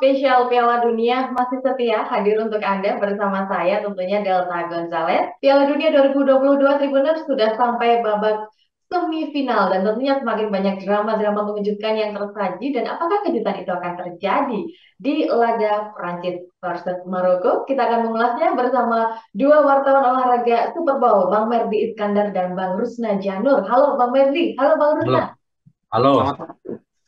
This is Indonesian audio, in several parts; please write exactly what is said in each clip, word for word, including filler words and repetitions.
spesial Piala Dunia masih setia hadir untuk Anda bersama saya tentunya Delta Gonzalez. Piala Dunia dua ribu dua puluh dua Tribuners sudah sampai babak semifinal dan tentunya semakin banyak drama-drama mengejutkan yang tersaji dan apakah kejutan itu akan terjadi di laga Prancis versus Maroko? Kita akan mengulasnya bersama dua wartawan olahraga Super Bowl, Bang Merdi Iskandar dan Bang Rusna Janur. Halo Bang Merdi, halo Bang Halo, Rusna. halo, Selamat.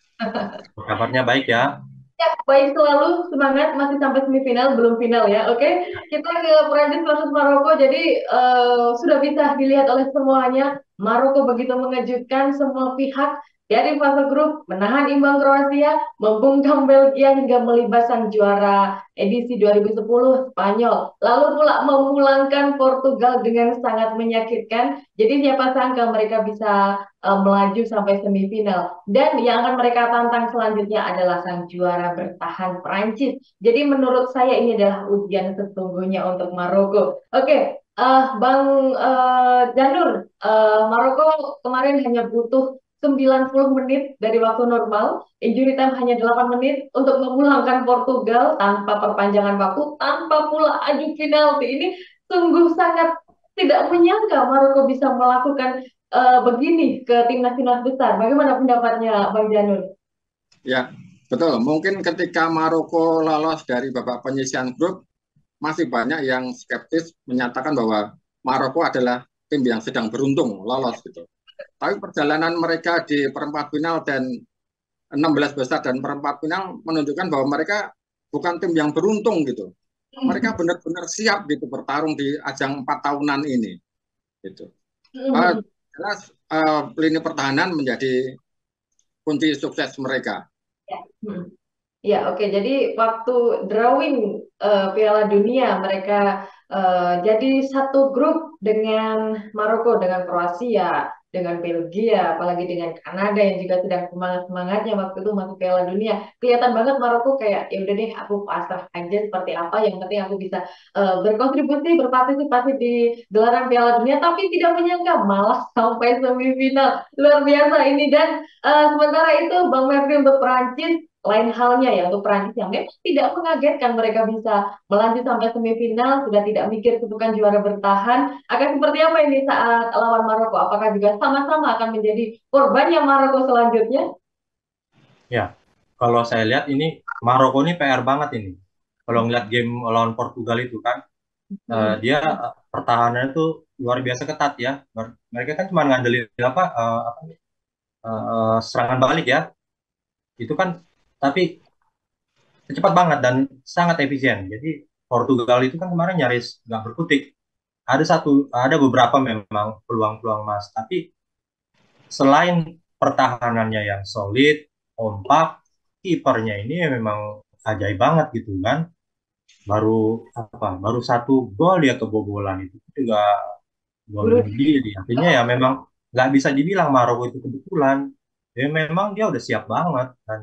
kabarnya baik ya? Ya, baik selalu semangat masih sampai semifinal belum final ya. Oke, kita ke Prancis versus Maroko. Jadi eh, sudah bisa dilihat oleh semuanya. Maroko begitu mengejutkan semua pihak dari fase grup menahan imbang Kroasia, membungkam Belgia hingga melibas sang juara edisi dua ribu sepuluh Spanyol. Lalu pula memulangkan Portugal dengan sangat menyakitkan. Jadi siapa sangka mereka bisa eh, melaju sampai semifinal. Dan yang akan mereka tantang selanjutnya adalah sang juara bertahan Prancis. Jadi menurut saya ini adalah ujian sesungguhnya untuk Maroko. Oke, eh, Bang eh, Janur, eh, Maroko kemarin hanya butuh sembilan puluh menit dari waktu normal, injury time hanya delapan menit untuk memulangkan Portugal tanpa perpanjangan waktu, tanpa pula adu penalti. Ini sungguh sangat tidak menyangka Maroko bisa melakukan eh, begini ke timnas-timnas besar. Bagaimana pendapatnya Bang Janur? Ya, betul. Mungkin ketika Maroko lolos dari babak penyisihan grup, masih banyak yang skeptis menyatakan bahwa Maroko adalah tim yang sedang beruntung lolos gitu. Tapi perjalanan mereka di perempat final dan enam belas besar dan perempat final menunjukkan bahwa mereka bukan tim yang beruntung gitu. Mereka benar-benar siap gitu bertarung di ajang empat tahunan ini gitu. Uh, jelas uh, lini pertahanan menjadi kunci sukses mereka. Ya, hmm. Ya, oke. Jadi waktu drawing eh, Piala Dunia mereka eh, jadi satu grup dengan Maroko, dengan Kroasia, dengan Belgia, apalagi dengan Kanada yang juga sedang semangat-semangatnya waktu itu masuk Piala Dunia. Kelihatan banget Maroko kayak ya udah deh aku pasrah aja seperti apa, yang penting aku bisa eh, berkontribusi, berpartisipasi di gelaran Piala Dunia, tapi tidak menyangka malah sampai semifinal. Luar biasa ini dan eh, sementara itu Bang Merdi untuk Prancis lain halnya ya untuk Prancis yang memang tidak mengagetkan mereka bisa melaju sampai semifinal, sudah tidak mikir kutukan juara bertahan. Akan seperti apa ini saat lawan Maroko? Apakah juga sama-sama akan menjadi korbannya Maroko selanjutnya? Ya, kalau saya lihat ini Maroko ini P R banget ini. Kalau ngeliat game lawan Portugal itu kan, eh, Hmm. dia eh, pertahanannya tuh luar biasa ketat ya. Ber- Mereka kan cuma ngandelin apa, eh, apa nih, eh, serangan balik ya. Itu kan, tapi cepat banget dan sangat efisien. Jadi Portugal itu kan kemarin nyaris nggak berkutik. Ada satu, ada beberapa memang peluang-peluang emas, tapi selain pertahanannya yang solid, kompak, kipernya ini memang ajaib banget gitu kan. Baru apa? Baru satu gol dia kebobolan itu juga gol Bunuh bunuh diri. diri. Artinya ya memang nggak bisa dibilang Maroko itu kebetulan. Ya memang dia udah siap banget dan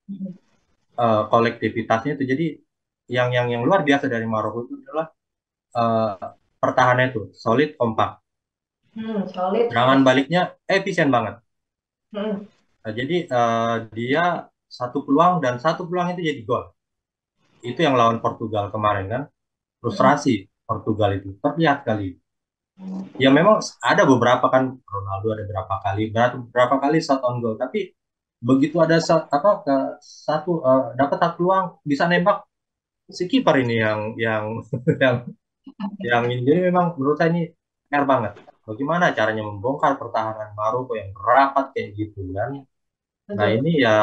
eh, kolektivitasnya itu. Jadi yang yang yang luar biasa dari Maroko itu adalah eh, pertahanannya itu solid, kompak. Hmm, solid. Serangan baliknya efisien banget. Hmm. Nah, jadi eh, dia satu peluang dan satu peluang itu jadi gol. Itu yang lawan Portugal kemarin kan. Hmm. Frustrasi Portugal itu terlihat kali. Ya memang ada beberapa kan Ronaldo ada berapa kali berapa, berapa kali shot on goal tapi begitu ada shot, apa ke satu eh, dapat satu peluang bisa nembak si kiper ini yang yang yang yang ini jadi memang menurut saya ini fair banget. Bagaimana caranya membongkar pertahanan Maroko yang rapat kayak gitu kan. Nah Betul. ini ya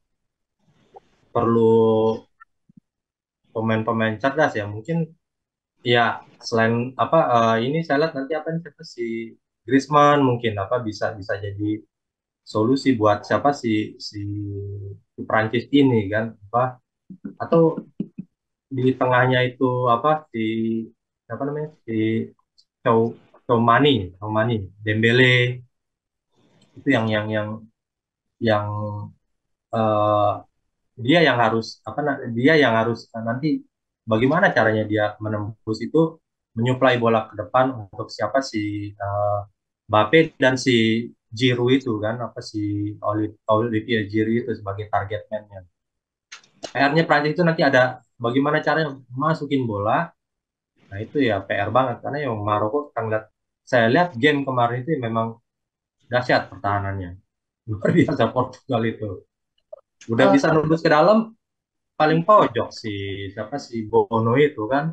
perlu pemain-pemain cerdas ya mungkin ya selain apa eh, ini saya lihat nanti apa nih siapa si Griezmann mungkin apa bisa bisa jadi solusi buat siapa si si, si Prancis ini kan apa atau di tengahnya itu apa si apa namanya si Chow Choumani Choumani Dembele itu yang yang yang yang eh, dia yang harus apa na- dia yang harus eh, nanti bagaimana caranya dia menembus itu menyuplai bola ke depan untuk siapa si eh, Mbappe dan si Giroud itu kan apa si Oli- Olivier Giroud itu sebagai target man-nya. P R-nya Prancis itu nanti ada bagaimana caranya masukin bola. Nah itu ya P R banget karena yang Maroko kan lihat, saya lihat game kemarin itu memang dahsyat pertahanannya. Luar biasa Portugal itu. Udah Eh, bisa nembus ke dalam paling pojok si siapa si Bono itu kan.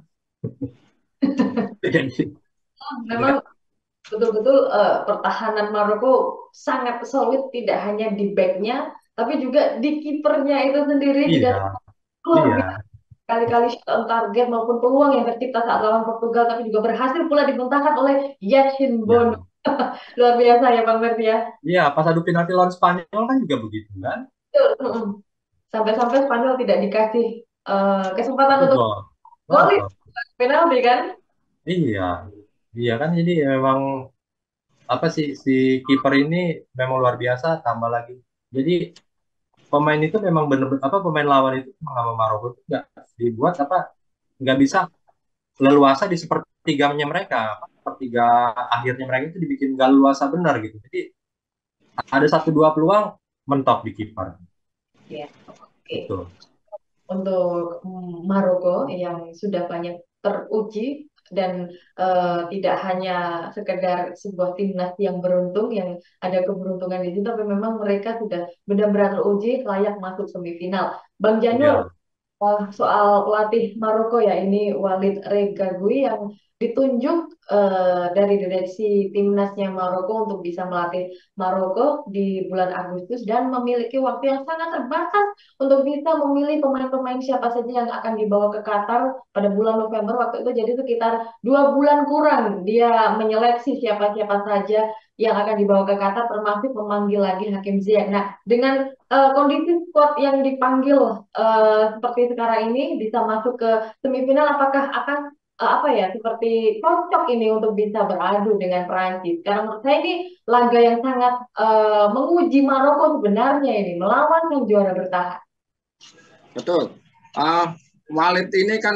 Jadi Memang betul-betul eh, pertahanan Maroko sangat solid, tidak hanya di backnya, tapi juga di kipernya itu sendiri juga iya, luar iya, biasa. Kali-kali shot on target maupun peluang yang tercipta saat lawan Portugal, tapi juga berhasil pula dibentangkan oleh Yacine Bono. iya. Luar biasa ya Bang Merti ya. Iya, pas adu penalti lawan Spanyol kan juga begitu kan. Betul. Mm-mm. Sampai-sampai Spanyol tidak dikasih eh, kesempatan Satu untuk gol. gol itu Heeh. penalti kan. Iya, iya kan jadi memang apa sih si kiper ini memang luar biasa tambah lagi. Jadi pemain itu memang benar-benar apa pemain lawan itu memang sama Maroko itu nggak dibuat apa nggak bisa leluasa di sepertiganya mereka. Apa, sepertiga akhirnya mereka itu dibikin nggak leluasa benar gitu. Jadi ada satu dua peluang mentok di kiper. Ya, oke. Betul. Untuk mm, Maroko yang sudah banyak teruji dan eh, tidak hanya sekedar sebuah timnas yang beruntung yang ada keberuntungan di situ, tapi memang mereka sudah benar-benar teruji layak masuk semifinal. Bang Janur, Iya. Wah, soal pelatih Maroko ya ini Walid Regragui yang ditunjuk eh, dari direksi timnasnya Maroko untuk bisa melatih Maroko di bulan Agustus dan memiliki waktu yang sangat terbatas untuk bisa memilih pemain-pemain siapa saja yang akan dibawa ke Qatar pada bulan November waktu itu. Jadi sekitar dua bulan kurang dia menyeleksi siapa-siapa saja yang akan dibawa ke Qatar termasuk memanggil lagi Hakim Ziyech. Nah, dengan eh, kondisi squad yang dipanggil eh, seperti sekarang ini bisa masuk ke semifinal, apakah akan eh, apa ya seperti cocok ini untuk bisa beradu dengan Prancis? Karena menurut saya ini laga yang sangat eh, menguji Maroko sebenarnya ini melawan yang juara bertahan. Betul. Ah, Walid ini kan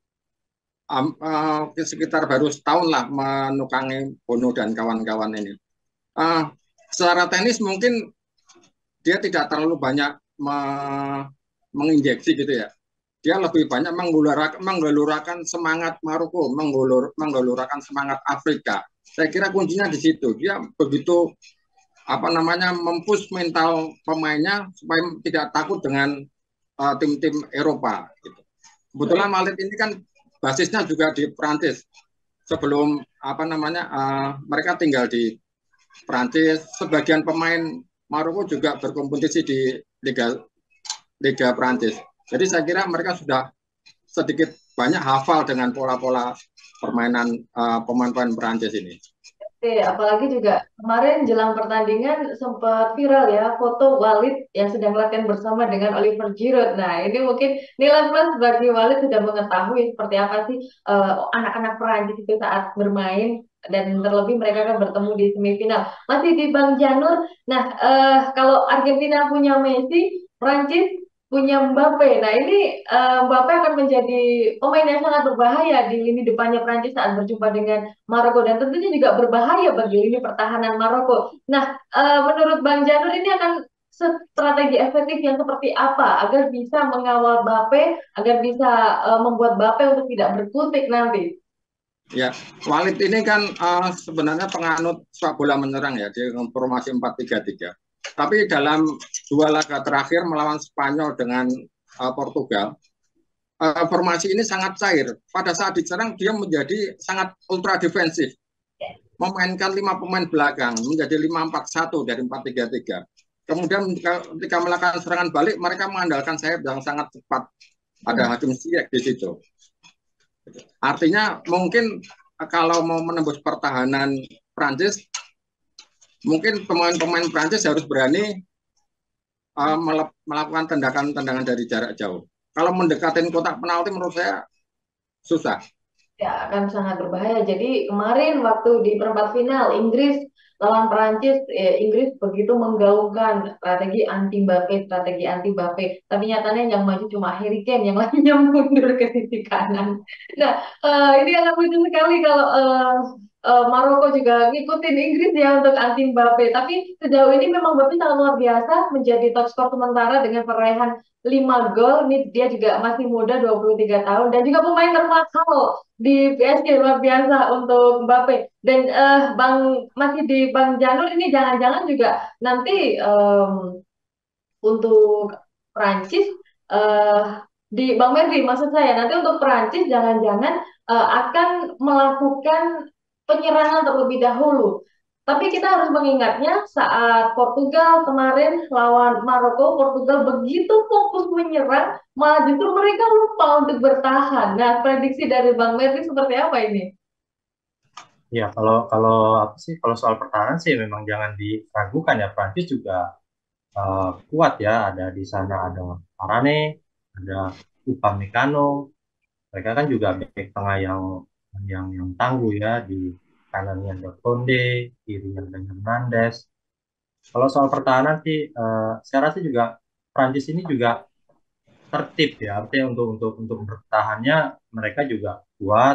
am- ah, sekitar baru setahun lah menukangi Bono dan kawan-kawan ini. Ah, secara teknis mungkin dia tidak terlalu banyak me- menginjeksi gitu ya. Dia lebih banyak menggelurakan, menggelurakan semangat Maroko, menggelur, menggelurakan semangat Afrika. Saya kira kuncinya di situ. Dia begitu apa namanya mempush mental pemainnya supaya tidak takut dengan uh, tim-tim Eropa. Gitu. Kebetulan Malit ini kan basisnya juga di Prancis. Sebelum apa namanya uh, mereka tinggal di Prancis. Sebagian pemain Maroko juga berkompetisi di Liga Liga Prancis. Jadi saya kira mereka sudah sedikit banyak hafal dengan pola-pola permainan uh, pemain-pemain Prancis ini. Oke, apalagi juga kemarin jelang pertandingan sempat viral ya foto Walid yang sedang latihan bersama dengan Oliver Giroud. Nah, ini mungkin nilai plus bagi Walid sudah mengetahui seperti apa sih eh, anak-anak Perancis itu saat bermain dan terlebih mereka akan bertemu di semifinal. Masih di Bang Janur. Nah, eh, kalau Argentina punya Messi, Prancis punya Mbappe. Nah, ini eh, Mbappe akan menjadi pemain yang sangat berbahaya di lini depannya Prancis saat berjumpa dengan Maroko dan tentunya juga berbahaya bagi lini pertahanan Maroko. Nah, eh, menurut Bang Janur ini akan strategi efektif yang seperti apa agar bisa mengawal Mbappe, agar bisa eh, membuat Mbappe untuk tidak berkutik nanti? Ya, Walid ini kan uh, sebenarnya penganut sepak bola menyerang ya di formasi empat tiga tiga. Tapi dalam dua laga terakhir melawan Spanyol dengan uh, Portugal, uh, formasi ini sangat cair. Pada saat diserang dia menjadi sangat ultra defensif. Memainkan lima pemain belakang menjadi lima empat satu dari empat tiga tiga. Kemudian ketika melakukan serangan balik mereka mengandalkan sayap yang sangat cepat. Ada Hakim Ziyech di situ. Artinya mungkin kalau mau menembus pertahanan Prancis, mungkin pemain-pemain Prancis harus berani uh, melakukan tendakan-tendangan dari jarak jauh. Kalau mendekatin kotak penalti menurut saya susah. Ya, akan sangat berbahaya. Jadi kemarin waktu di perempat final Inggris lawan Perancis, eh, Inggris begitu menggaungkan strategi anti Mbappe, strategi anti Mbappe. Tapi nyatanya yang maju cuma Harry Kane, yang lainnya mundur ke sisi kanan. Nah, eh, ini yang lucu sekali kalau eh, eh, Maroko juga ngikutin Inggris ya untuk anti Mbappe. Tapi sejauh ini memang Mbappe sangat luar biasa menjadi top skor sementara dengan perolehan lima gol. Ini dia juga masih muda, dua puluh tiga tahun, dan juga pemain termahal di P S G, luar biasa untuk Mbappe. Dan eh, Bang, masih di Bang Janur ini jangan-jangan juga nanti em, untuk Prancis, eh, di Bang Merdi maksud saya, nanti untuk Prancis jangan-jangan eh, akan melakukan penyerangan terlebih dahulu. Tapi kita harus mengingatnya saat Portugal kemarin lawan Maroko, Portugal begitu fokus menyerang, malah justru mereka lupa untuk bertahan. Nah, prediksi dari Bang Merdi seperti apa ini? Ya, kalau kalau apa sih, kalau soal pertahanan sih memang jangan diragukan ya. Prancis juga uh, kuat ya. Ada di sana ada Varane, ada Upamecano. Mereka kan juga back tengah yang yang yang tangguh ya. Di kanannya ada Konde, kirinya ada Hernandez. Kalau soal pertahanan sih, uh, saya rasa juga Prancis ini juga tertib ya. Artinya untuk untuk untuk bertahannya mereka juga kuat,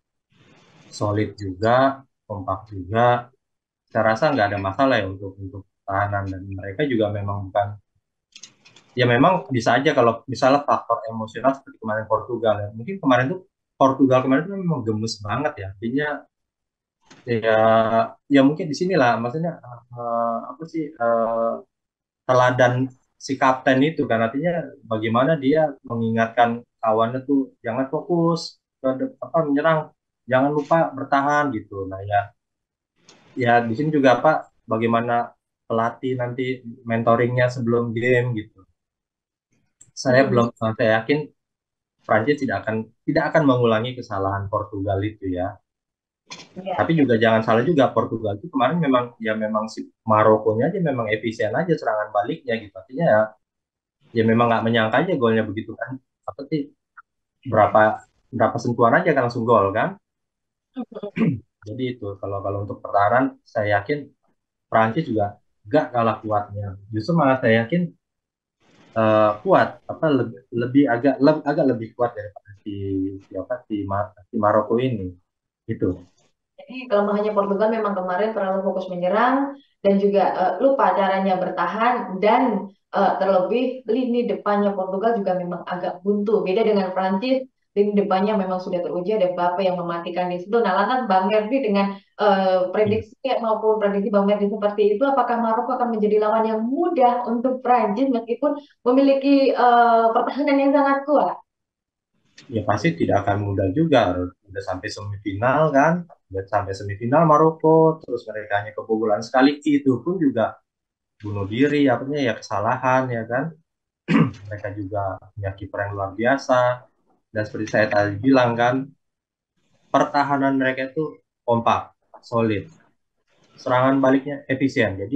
solid juga, kompak juga. Saya rasa nggak ada masalah ya untuk untuk pertahanan, dan mereka juga memang bukan, ya memang bisa aja kalau misalnya faktor emosional seperti kemarin Portugal ya, mungkin kemarin tuh Portugal kemarin tuh memang gemes banget ya, artinya ya ya mungkin di sinilah maksudnya eh, apa sih, eh, teladan si kapten itu kan, artinya bagaimana dia mengingatkan kawannya tuh jangan fokus ke de- apa menyerang, jangan lupa bertahan gitu. Nah ya, ya di sini juga apa, bagaimana pelatih nanti mentoringnya sebelum game gitu. Saya Hmm, belum, saya yakin Prancis tidak akan tidak akan mengulangi kesalahan Portugal itu ya. ya. Tapi juga jangan salah juga, Portugal itu kemarin memang ya memang si Marokonya aja memang efisien aja serangan baliknya gitu. Artinya ya, ya memang nggak menyangka aja golnya begitu kan. Apa sih, berapa berapa sentuhan aja kan langsung gol kan. Jadi itu kalau kalau untuk pertahanan saya yakin Prancis juga gak kalah kuatnya. Justru malah saya yakin eh, kuat, apa lebih, lebih agak le- agak lebih kuat daripada si siapa si, Ma- si Maroko ini itu. Jadi kelemahannya Portugal memang kemarin terlalu fokus menyerang dan juga eh, lupa caranya bertahan, dan eh, terlebih lini depannya Portugal juga memang agak buntu. Beda dengan Prancis, lini depannya memang sudah teruji, ada Mbappe yang mematikan di situ. Nah, lantas Bang Merdi dengan eh, Iya. prediksi maupun prediksi Bang Merdi seperti itu, apakah Maroko akan menjadi lawan yang mudah untuk Prancis meskipun memiliki eh, pertahanan yang sangat kuat? Ya pasti tidak akan mudah juga. Udah sampai semifinal kan, udah sampai semifinal Maroko, terus mereka hanya kebobolan sekali, itu pun juga bunuh diri, artinya ya kesalahan ya kan. Mereka juga punya kiper yang luar biasa, dan seperti saya tadi bilang kan, pertahanan mereka itu kompak, solid, serangan baliknya efisien. Jadi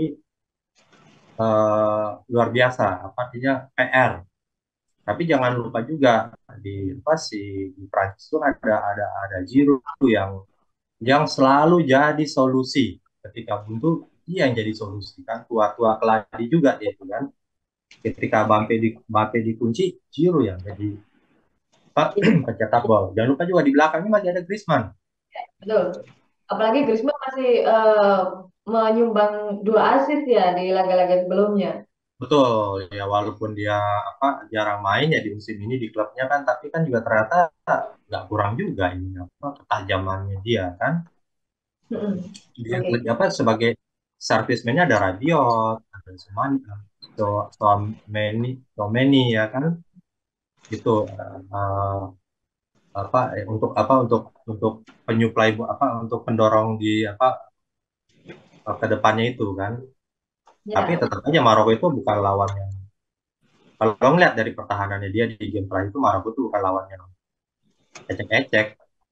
eh, luar biasa, apa artinya P R. Tapi jangan lupa juga di apa sih, di Prancis itu ada ada ada Giroud yang yang selalu jadi solusi ketika buntu, dia yang jadi solusi kan, tua-tua keladi juga dia itu kan, ketika Mbappe di Mbappe dikunci, Giroud yang jadi apa, pencetak gol. Jangan lupa juga di belakangnya masih ada Griezmann. Betul. Apalagi Griezmann masih eh, menyumbang dua assist ya di laga-laga sebelumnya. Betul ya, walaupun dia apa jarang main ya di musim ini di klubnya kan, tapi kan juga ternyata nggak kurang juga ini apa ketajamannya dia kan. Mm-mm. Dia Oke. lebih apa, sebagai serviceman-nya ada Rabiot, ada Sumani, so Someni, Someni ya kan, itu eh, apa eh, untuk apa untuk untuk penyuplai bu- apa untuk pendorong di apa eh, ke depannya itu kan. Tapi Ya, tetap aja Maroko itu bukan lawan yang, kalau ngeliat dari pertahanannya dia di game terakhir itu, Maroko itu bukan lawan yang ecek-ecek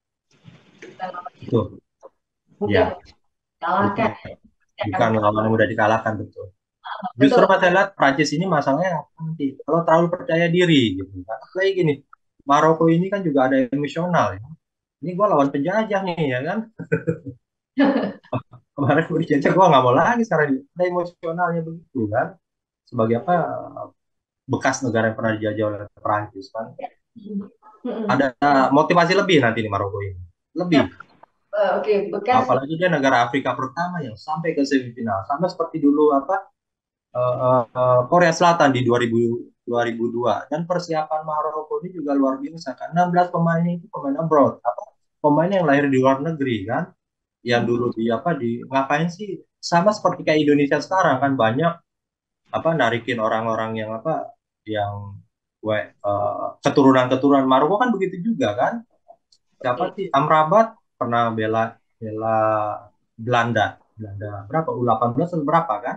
itu mungkin ya, kalahkan. bukan bukan lawan yang mudah dikalahkan, betul. Justru Betul. pas saya lihat Prancis ini masalahnya nanti kalau terlalu percaya diri gitu kan. Kayak gini, Maroko ini kan juga ada emosional ya. Ini gua lawan penjajah nih ya kan. Kemarin gue dijajah, gue nggak mau lagi sekarang. Ada emosionalnya begitu kan. Sebagai apa, bekas negara yang pernah dijajah oleh Perancis kan. Mm-mm. Ada motivasi lebih nanti nih Maroko ini. Lebih. Nah, eh, oke, bekas. Apalagi dia negara Afrika pertama yang sampai ke semifinal. Sama seperti dulu apa eh, eh, eh, Korea Selatan di dua ribu, dua ribu dua. Dan persiapan Maroko ini juga luar biasa kan. enam belas pemainnya itu pemain abroad. Apa pemain yang lahir di luar negeri kan. Yang dulu di apa di ngapain sih, sama seperti kayak Indonesia sekarang kan, banyak apa narikin orang-orang yang apa yang we, eh, keturunan-keturunan Maroko kan begitu juga kan. Siapa Betul. sih, Amrabat pernah bela bela Belanda. Belanda berapa, U delapan belas atau berapa kan.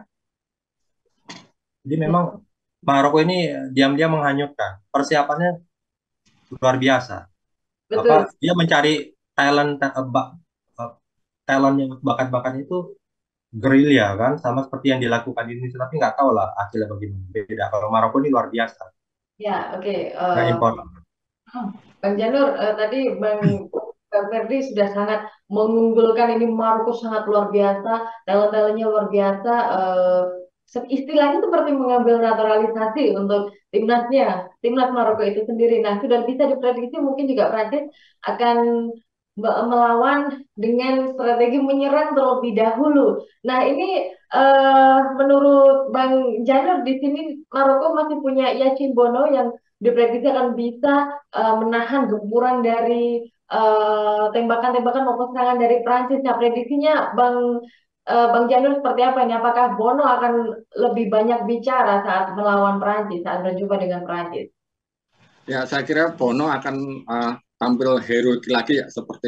Jadi memang Maroko ini diam-diam menghanyutkan. Persiapannya luar biasa. Apa Betul. dia mencari talent, eh, bak- eh, talent yang bakat-bakat itu gerilya kan, sama seperti yang dilakukan di Indonesia, tapi nggak tahu lah hasilnya bagaimana. Beda. Kalau Maroko ini luar biasa, Ya, oke. nggak Eh, impor. Hmm, Bang Janur, eh, tadi Bang, Bang Ferdi sudah sangat mengunggulkan ini Maroko sangat luar biasa, talent-talentnya luar biasa. eh, se- istilahnya seperti mengambil naturalisasi untuk timnasnya, timnas Maroko itu sendiri. Nah, sudah bisa diprediksi mungkin juga Prancis akan me- melawan dengan strategi menyerang terlebih dahulu. Nah, ini eh, menurut Bang Janur di sini Maroko masih punya Yacine Bono yang diprediksi akan bisa eh, menahan gempuran dari eh, tembakan-tembakan maupun serangan dari Prancis. Nah, prediksinya Bang eh, Bang Janur seperti apa ini? Apakah Bono akan lebih banyak bicara saat melawan Prancis, saat berjumpa dengan Prancis? Ya, saya kira Bono akan uh, tampil heroik lagi ya, seperti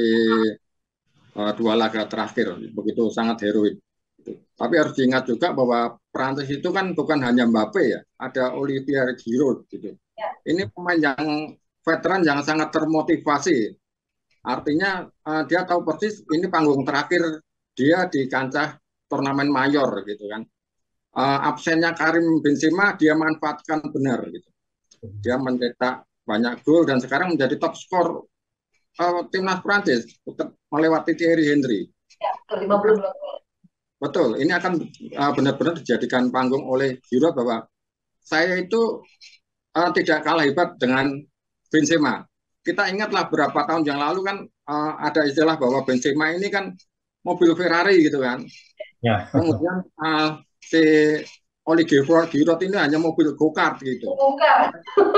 uh, dua laga terakhir, begitu sangat heroik. Tapi harus diingat juga bahwa Prancis itu kan bukan hanya Mbappe ya, ada Olivier Giroud gitu. Ya, Ini pemain yang veteran yang sangat termotivasi. Artinya uh, dia tahu persis ini panggung terakhir dia di kancah turnamen mayor gitu kan. Uh, absennya Karim Benzema dia manfaatkan benar gitu. Dia mencetak banyak gol dan sekarang menjadi top skor uh, timnas Prancis melewati Thierry Henry. ya, ke lima puluh dua. Betul, ini akan uh, benar-benar dijadikan panggung oleh Giroud bahwa saya itu uh, tidak kalah hebat dengan Benzema. Kita ingatlah beberapa tahun yang lalu kan uh, ada istilah bahwa Benzema ini kan mobil Ferrari gitu kan. Ya, Kemudian uh, si Olivier Giroud ini hanya mobil go-kart gitu. Bukan.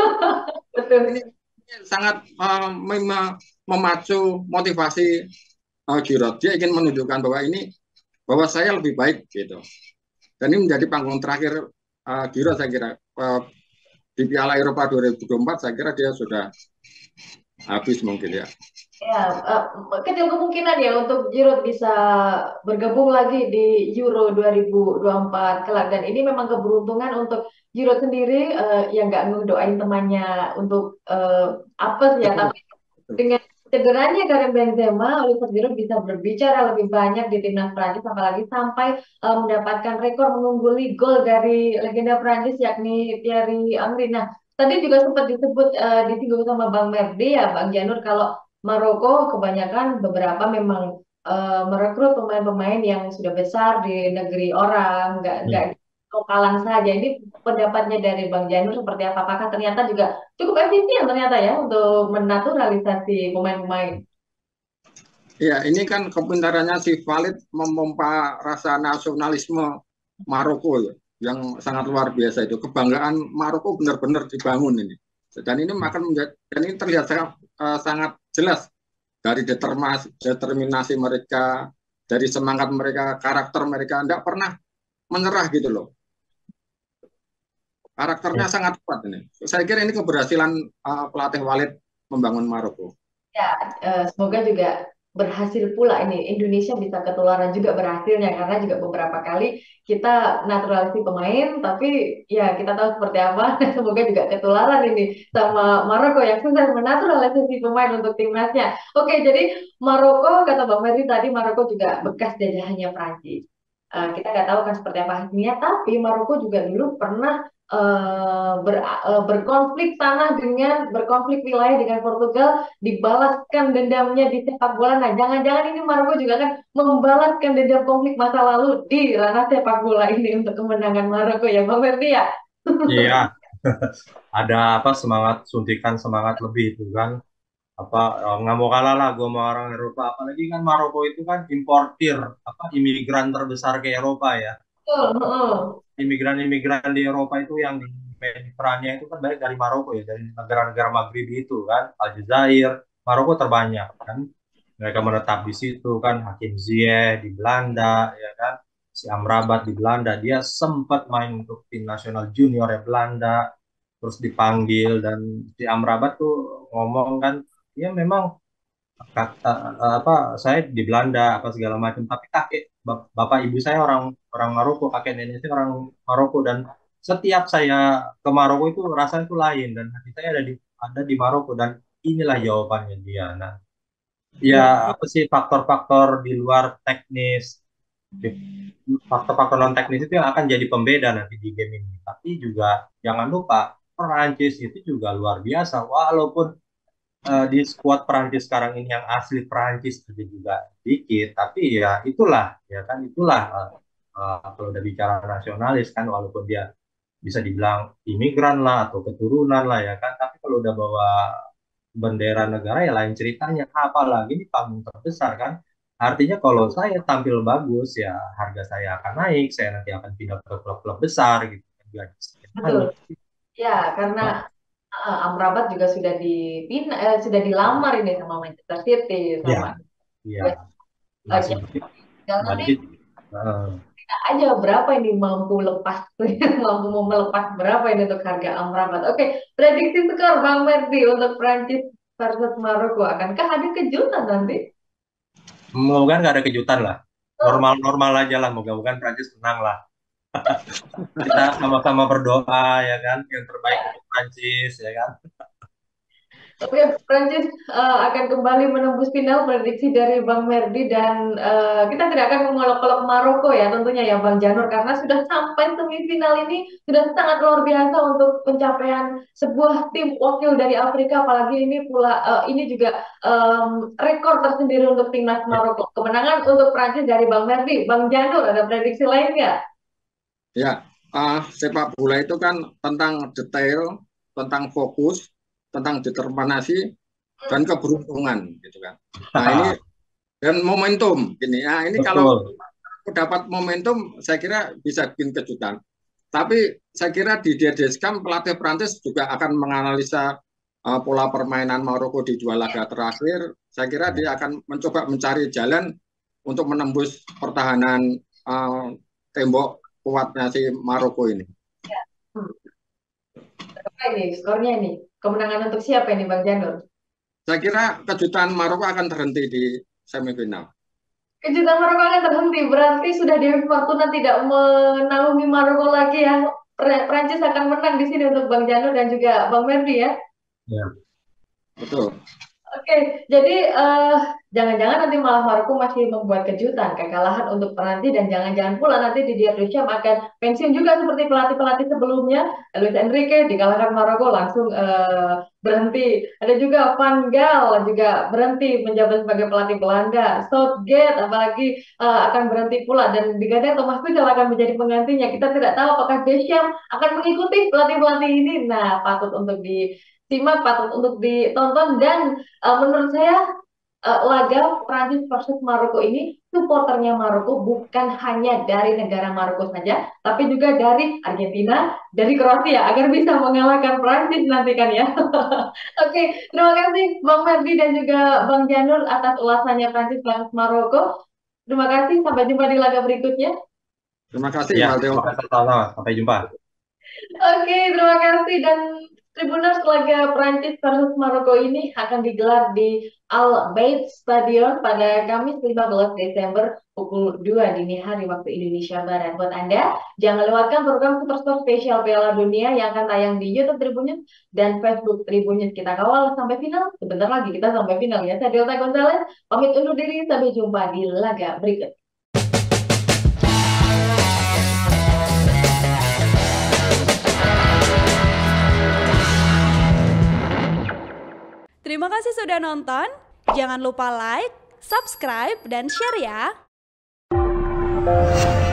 Ini, Betul. ini sangat uh, mem memacu motivasi uh, Giroud. Dia ingin menunjukkan bahwa ini bahwa saya lebih baik gitu. Dan ini menjadi panggung terakhir uh, Giroud saya kira uh, di Piala Eropa dua ribu dua puluh empat saya kira dia sudah habis mungkin ya. Ya, eh, kecil kemungkinan ya untuk Giroud bisa bergabung lagi di Euro dua ribu dua puluh empat kelak. Dan ini memang keberuntungan untuk Giroud sendiri eh, yang nggak ngedoain temannya untuk eh, apes ya, Betul, tapi betul. dengan cederanya Karim Benzema, Oliver Giroud bisa berbicara lebih banyak di timnas Prancis, apalagi sampai eh, mendapatkan rekor mengungguli gol dari legenda Prancis yakni Thierry Henry. Nah, tadi juga sempat disebut eh, disinggung sama Bang Merdi ya, Bang Janur, kalau Maroko kebanyakan beberapa memang eh, merekrut pemain-pemain yang sudah besar di negeri orang, nggak nggak ya. lokalan saja. Ini pendapatnya dari Bang Janur seperti apa? Apakah ternyata juga cukup efisien ternyata ya untuk menaturalisasi pemain-pemain? Ya, ini kan kepintarannya si Valid memompa rasa nasionalisme Maroko ya, yang sangat luar biasa itu. Kebanggaan Maroko benar-benar dibangun ini. Dan ini akan menjadi, dan ini terlihat sangat, uh, sangat jelas dari determinasi, determinasi mereka, dari semangat mereka, karakter mereka, tidak pernah menyerah gitu loh. Karakternya Ya. sangat kuat ini. Saya kira ini keberhasilan uh, pelatih Walid membangun Maroko. Ya, eh, semoga juga berhasil pula ini. Indonesia bisa ketularan juga berhasilnya karena juga beberapa kali kita naturalisasi pemain, tapi ya kita tahu seperti apa. Semoga juga ketularan ini sama Maroko yang susah menaturalisasi pemain untuk timnasnya. Oke, jadi Maroko kata Bang Ferry tadi Maroko juga bekas jajahannya Prancis. Uh, kita nggak tahu kan seperti apa hasilnya, tapi Maroko juga dulu pernah uh, ber, uh, berkonflik tanah dengan berkonflik wilayah dengan Portugal, dibalaskan dendamnya di sepak bola. Nah, jangan-jangan ini Maroko juga kan membalaskan dendam konflik masa lalu di ranah sepak bola ini untuk kemenangan Maroko ya, Bang Ferdi ya. Iya, ada apa semangat suntikan semangat lebih itu kan apa eh, nggak mau kalah lah gue sama orang Eropa apalagi kan Maroko itu kan importir apa imigran terbesar ke Eropa ya. Betul, heeh. Imigran-imigran di Eropa itu yang di Mediterania itu kan banyak dari Maroko ya, dari negara-negara Maghribi itu kan, Aljazair, Maroko terbanyak kan. Mereka menetap di situ kan, Hakim Ziyech di Belanda ya kan, si Amrabat di Belanda, dia sempat main untuk tim nasional junior ya Belanda, terus dipanggil dan si Amrabat tuh ngomong kan, ya memang kata apa saya di Belanda apa segala macam tapi kakek bapak ibu saya orang orang Maroko kakek nenek saya orang Maroko dan setiap saya ke Maroko itu rasanya itu lain dan hati saya ada di ada di Maroko dan inilah jawabannya dia. Nah ya Ya, apa sih faktor-faktor di luar teknis faktor-faktor non teknis itu yang akan jadi pembeda nanti di game ini tapi juga jangan lupa Perancis itu juga luar biasa walaupun uh, di skuad Perancis sekarang ini yang asli Perancis itu juga dikit, tapi ya itulah, ya kan itulah uh, uh, kalau udah bicara nasionalis kan, walaupun dia bisa dibilang imigran lah atau keturunan lah ya kan, tapi kalau udah bawa bendera negara ya lain ceritanya, apalagi di panggung terbesar kan. Artinya kalau saya tampil bagus ya harga saya akan naik, saya nanti akan pindah ke klub-klub besar gitu. Gaji saya betul. naik. Ya, karena uh, Amrabat juga sudah dipin eh, sudah dilamar ini sama Manchester City Ya, sama iya, lagi masih dikit. jangan nih Madrid. Uh, aja berapa ini mampu lepas mampu mau melepas berapa ini untuk harga Amrabat. Oke, prediksi skor Bang Merdi untuk Prancis versus Maroko, akankah ada kejutan nanti? Moga nggak ada kejutan lah. Oh, Normal-normal aja lah. Moga-moga Prancis menang lah. Kita sama-sama berdoa ya kan. Yang terbaik untuk Prancis ya kan. oke, Prancis uh, akan kembali menembus final prediksi dari Bang Merdi dan uh, kita tidak akan mengolok-olok Maroko ya tentunya ya Bang Janur karena sudah sampai semifinal ini sudah sangat luar biasa untuk pencapaian sebuah tim wakil dari Afrika apalagi ini pula uh, ini juga um, rekor tersendiri untuk timnas Ya, Maroko. Kemenangan untuk Prancis dari Bang Merdi. Bang Janur ada prediksi lain nggak? Ya, uh, sepak bola itu kan tentang detail, tentang fokus, tentang determinasi dan keberuntungan gitu kan. Nah ini dan momentum gini. Nah ini kalau betul. dapat momentum, saya kira bisa bikin kejutan. Tapi saya kira di Deschamps pelatih Prancis juga akan menganalisa uh, pola permainan Maroko di dua laga terakhir. Saya kira dia akan mencoba mencari jalan untuk menembus pertahanan uh, tembok kuatnya si Maroko ini. Hmm. Berapa ini skornya ini? Kemenangan untuk siapa ini Bang Janur? Saya kira kejutan Maroko akan terhenti di semifinal. Kejutan Maroko akan terhenti, berarti sudah Dewi Fortuna tidak menaungi Maroko lagi ya. Prancis akan menang di sini untuk Bang Janu dan juga Bang Merdi ya. Ya. Betul. Oke, jadi eh, jangan-jangan nanti malah Maroko masih membuat kejutan, kekalahan untuk penanti dan jangan-jangan pula nanti Didier Deschamps akan pensiun juga seperti pelatih-pelatih sebelumnya. Luis Enrique dikalahkan Maroko langsung eh, berhenti. Ada juga Van Gaal juga berhenti menjabat sebagai pelatih Belanda. Southgate apalagi eh, akan berhenti pula dan digadang Thomas Tuchel akan menjadi penggantinya. Kita tidak tahu apakah Deschamps akan mengikuti pelatih-pelatih ini. Nah, patut untuk disimak, patut untuk ditonton dan Uh, menurut saya uh, laga Prancis versus Maroko ini supporternya Maroko bukan hanya dari negara Maroko saja, tapi juga dari Argentina, dari Kroasia agar bisa mengalahkan Prancis nanti kan ya. Oke, terima kasih Bang Merdi dan juga Bang Janul atas ulasannya Prancis versus Maroko. Terima kasih, sampai jumpa di laga berikutnya. Terima kasih, Ya, Valdo. terima kasih sama. Sampai jumpa. Oke, terima kasih dan Tribuners laga Prancis versus Maroko ini akan digelar di Al Bayt Stadion pada Kamis lima belas Desember pukul dua dini hari waktu Indonesia Barat. Buat Anda, jangan lewatkan program Superstore spesial Piala Dunia yang akan tayang di YouTube Tribunnews dan Facebook Tribunnews. Kita kawal sampai final. Sebentar lagi kita sampai final ya. Saya Delta Gonzalez, pamit undur diri. Sampai jumpa di laga berikut. Terima kasih sudah nonton. Jangan lupa like, subscribe, dan share ya.